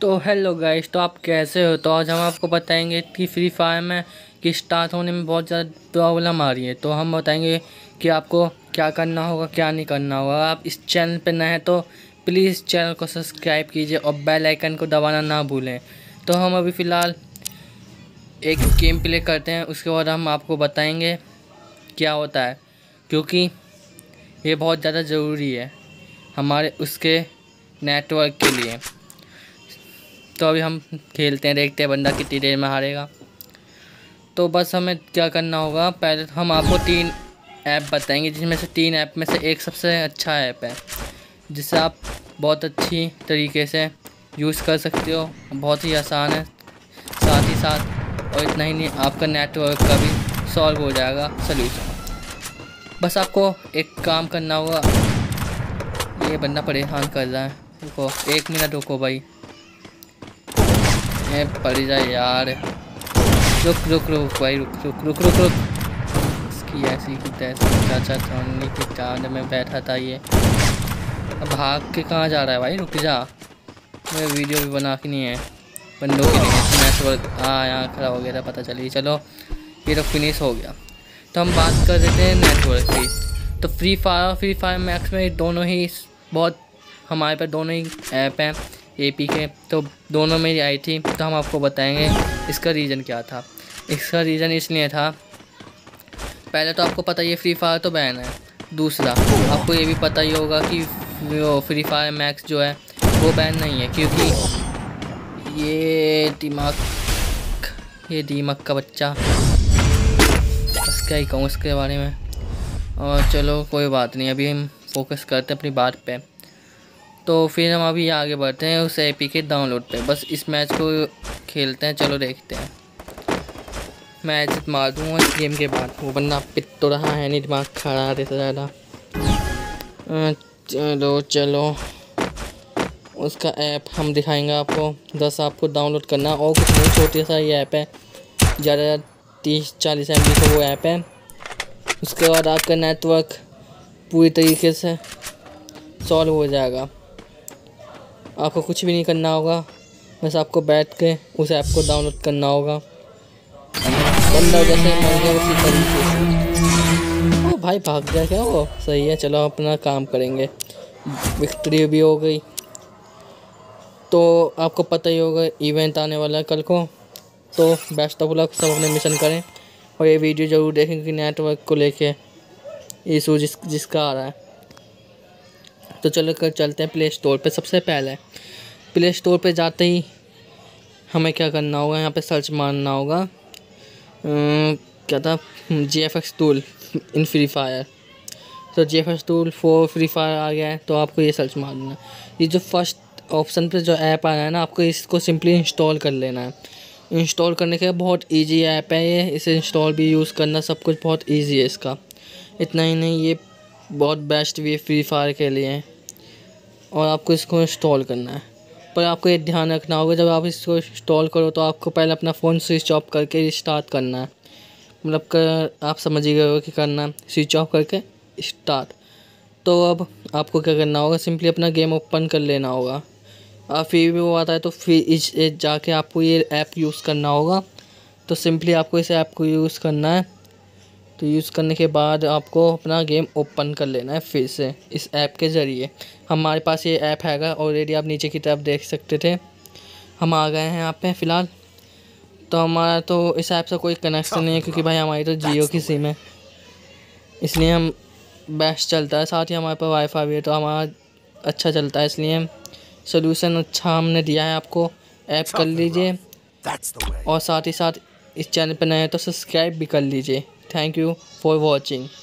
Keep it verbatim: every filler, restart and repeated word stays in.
तो hello guys, तो आप कैसे हो। तो आज हम आपको बताएंगे कि फ्री फायर में कि स्टार्ट होने में बहुत ज़्यादा प्रॉब्लम आ रही है। तो हम बताएंगे कि आपको क्या करना होगा, क्या नहीं करना होगा। आप इस चैनल पे नए हैं तो प्लीज़ चैनल को सब्सक्राइब कीजिए और बेल आइकन को दबाना ना भूलें। तो हम अभी फ़िलहाल एक गेम प्ले करते हैं, उसके बाद हम आपको बताएँगे क्या होता है, क्योंकि ये बहुत ज़्यादा ज़रूरी है हमारे उसके नेटवर्क के लिए। तो अभी हम खेलते हैं, देखते हैं बंदा कितनी देर में हारेगा। तो बस हमें क्या करना होगा, पहले हम आपको तीन ऐप बताएंगे, जिसमें से तीन ऐप में से एक सबसे अच्छा ऐप है जिसे आप बहुत अच्छी तरीके से यूज़ कर सकते हो। बहुत ही आसान है, साथ ही साथ और इतना ही नहीं, आपका नेटवर्क का भी सॉल्व हो जाएगा सल्यूशन। बस आपको एक काम करना होगा। ये बंदा परेशान कर रहा है, रुको एक मिनट रुको भाई, पड़ जाए यार। रुक रुक रुक भाई रुक रुक रुक रुक रुक इसकी ऐसी की तैसी चाचा छोड़ने की चांद में बैठा था ये। अब भाग के कहाँ जा रहा है भाई, रुक जा। मेरे वीडियो भी बना के नहीं है, बंदों के लिए नेटवर्क। हाँ यहाँ खड़ा हो गया था, पता चली। चलो ये तो फिनिश हो गया। तो हम बात कर देते हैं नेटवर्क की। तो फ्री फायर और फ्री फायर मैक्स में दोनों ही बहुत, हमारे पास दोनों ही ऐप हैं ए पी के। तो दोनों में आई थी, तो हम आपको बताएंगे इसका रीज़न क्या था। इसका रीज़न इसलिए था, पहले तो आपको पता ही है फ्री फायर तो बैन है। दूसरा आपको ये भी पता ही होगा कि वो फ्री फायर मैक्स जो है वो बैन नहीं है, क्योंकि ये दिमाग ये दिमाग का बच्चा, बस क्या ही कहूँ इसके बारे में। और चलो कोई बात नहीं, अभी हम फोकस करते हैं अपनी बात पे। तो फिर हम अभी आगे बढ़ते हैं उस एपी के डाउनलोड पे। बस इस मैच को खेलते हैं, चलो देखते हैं। मैच मार दूँगा इस गेम के बाद। वो बंदा पिट तो रहा है नहीं, दिमाग खराब है ज़्यादा। चलो चलो उसका ऐप हम दिखाएंगे आपको। दस आपको डाउनलोड करना और कुछ नहीं, छोटी सा ये ऐप है, ज़्यादा तीस चालीस एम बी का वो ऐप है। उसके बाद आपका नेटवर्क पूरी तरीके से सॉल्व हो जाएगा। आपको कुछ भी नहीं करना होगा, बस आपको बैठ के उस ऐप को डाउनलोड करना होगा। बंदा जैसे मर गया उसी तरीके से। ओ भाई भाग गया क्या वो, सही है। चलो अपना काम करेंगे, विक्ट्री भी हो गई। तो आपको पता ही होगा इवेंट आने वाला है कल को, तो बेस्ट ऑफ लक, सब अपने मिशन करें और ये वीडियो ज़रूर देखें कि नेटवर्क को लेके इशू जिस जिसका आ रहा है। तो चलो कर चलते हैं प्ले स्टोर पे। सबसे पहले प्ले स्टोर पे जाते ही हमें क्या करना होगा, यहाँ पे सर्च मारना होगा आ, क्या था, G F X tool in free fire. तो G F X tool for free fire आ गया है, तो आपको ये सर्च मारना। ये जो फर्स्ट ऑप्शन पे जो ऐप आ रहा है ना, आपको इसको सिंपली इंस्टॉल कर लेना है। इंस्टॉल करने के बहुत ईजी ऐप है ये, इसे इंस्टॉल भी यूज़ करना सब कुछ बहुत ईजी है इसका। इतना ही नहीं, ये बहुत बेस्ट भी है फ्री फायर के लिए, और आपको इसको इंस्टॉल करना है। पर आपको ये ध्यान रखना होगा, जब आप इसको इंस्टॉल करो तो आपको पहले अपना फ़ोन स्विच ऑफ करके रिस्टार्ट करना है। मतलब कर आप समझ ही गए हो कि करना, स्विच ऑफ करके स्टार्ट। तो अब आपको क्या करना होगा, सिंपली अपना गेम ओपन कर लेना होगा। और फिर भी वो आता है तो फिर इस जाके आपको ये ऐप यूज़ करना होगा। तो सिंपली आपको इस ऐप को यूज़ करना है। तो यूज़ करने के बाद आपको अपना गेम ओपन कर लेना है फिर से इस ऐप के ज़रिए। हमारे पास ये ऐप हैगा ऑलरेडी, आप नीचे की तरफ देख सकते थे। हम आ गए हैं यहाँ पे फ़िलहाल। तो हमारा तो इस ऐप से कोई कनेक्शन नहीं है, क्योंकि भाई हमारी तो जियो की सिम है, इसलिए हम बेस्ट चलता है। साथ ही हमारे पास वाईफाई भी है, तो हमारा अच्छा चलता है, इसलिए सोल्यूशन अच्छा हमने दिया है आपको। ऐप कर लीजिए, और साथ ही साथ इस चैनल पर नए हैं तो सब्सक्राइब भी कर लीजिए। Thank you for watching.